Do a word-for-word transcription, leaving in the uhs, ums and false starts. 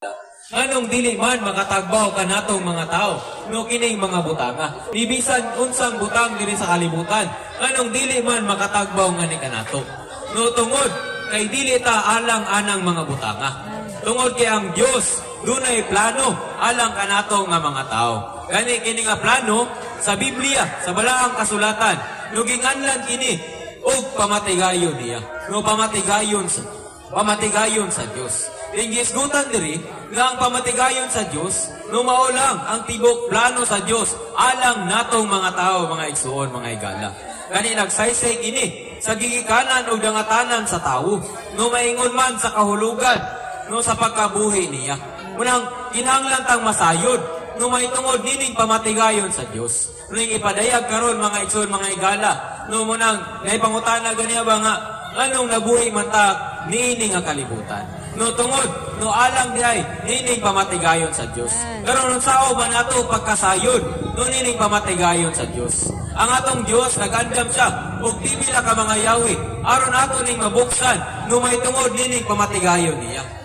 Anong dili man makatagbaw ka natong mga tao, no kining mga butanga. Ibisan unsang butang diri sa kalibutan, anong dili man makatagbaw nga ni kanato. No tungod kay dili ta alang anang mga butanga. Tungod kay ang Dios dunay plano alang kanato nga mga tao. Gani kini nga plano sa Biblia, sa balaang kasulatan, no ginganlan kini og pamatigayon niya. No pamatigayon sa pamatigayon sa Dios. Ingisgutan diri nga ang pamatigayon sa Dios, no mao lang ang tibok plano sa Dios alang natong mga tao, mga igsuon, mga higala. Kani nagsaysay kini sa gigikanan o dangatanan sa tao, no maingon man sa kahulugan, no sa pagkabuhi niya. Munang kinahanglan tang masayod, no mahitungod nining pamatigayon sa Dios. No ipadayag karon mga igsuon, mga higala, no munang naipangutana ganiya ba nga anong nabuhi man ta nining nga kalibutan. No tungod, no alang diay, nining pamatigayon sa Dios. Pero nung sao man ato pagkasayod, no nining pamatigayon sa Dios. Ang atong Dios nagandam siya, ug di bila ka mga yawi, aron ato ning mabuksan, no may tungod nining pamatigayon niya.